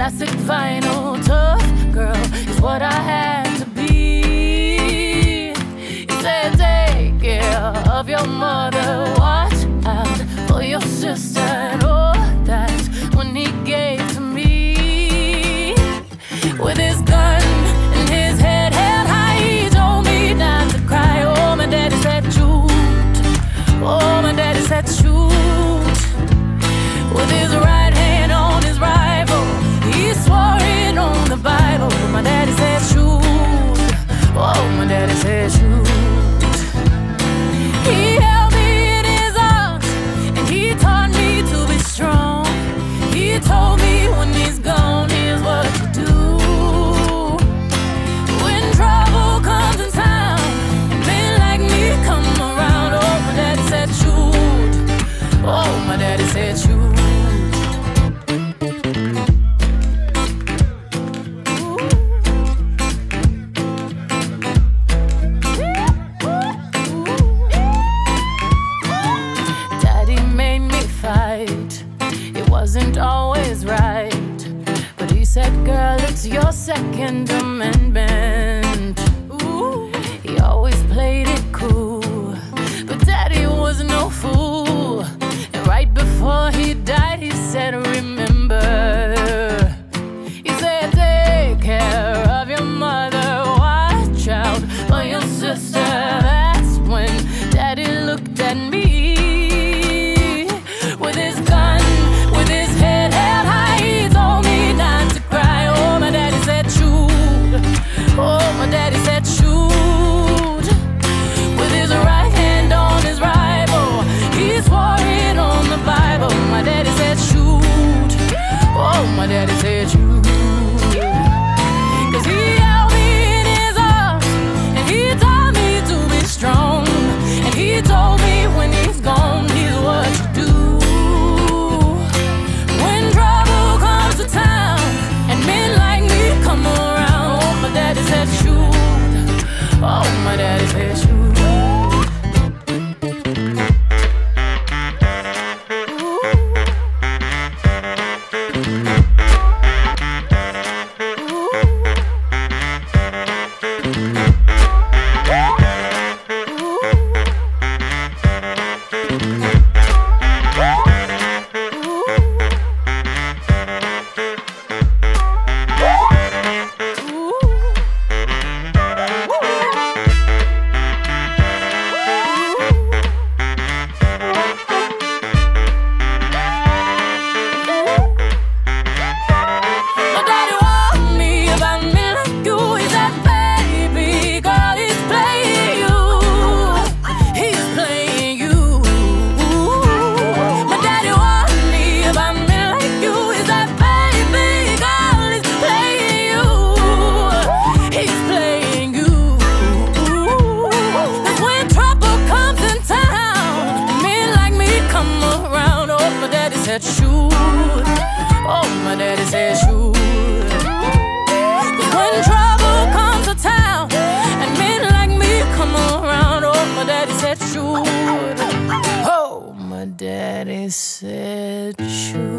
plastic vinyl. Tough girl is what I had to be. He said, take care of your mother, watch out for your sister. And oh, that's when he gave to me. With his gun and his head held high, he told me not to cry. Oh, my daddy said shoot. Oh, my daddy said shoot. With his right hand on his rifle, he swore it on the Bible. My daddy said shoot. Oh, my daddy said shoot. He held me in his arms and he taught me to be strong. He told me when he's gone, here's what to do. When trouble comes in town, men like me come around. Oh, my daddy said shoot. Oh, my daddy said shoot. It wasn't always right, but he said, girl, it's your Second Amendment. Ooh, he always played it cool, but daddy was no fool. And right before he died, he said, remember. He said, take care of your mother, watch out for your sister. That's when daddy looked at me. With his gun, with his head held high, he told me not to cry. Oh, my daddy said shoot. Oh, my daddy said shoot. With his right hand on his rifle, he swore it on the Bible. My daddy said shoot. Oh, my daddy said shoot. 'Cause he held me in his arms and he taught me to be strong. And he told me when he's gone, here's what you do. Daddy said shoot. Oh, my daddy said shoot. Shoot. Oh, my daddy said shoot. 'Cause when trouble comes to town and men like me come around, oh, my daddy said shoot. Oh, my daddy said shoot.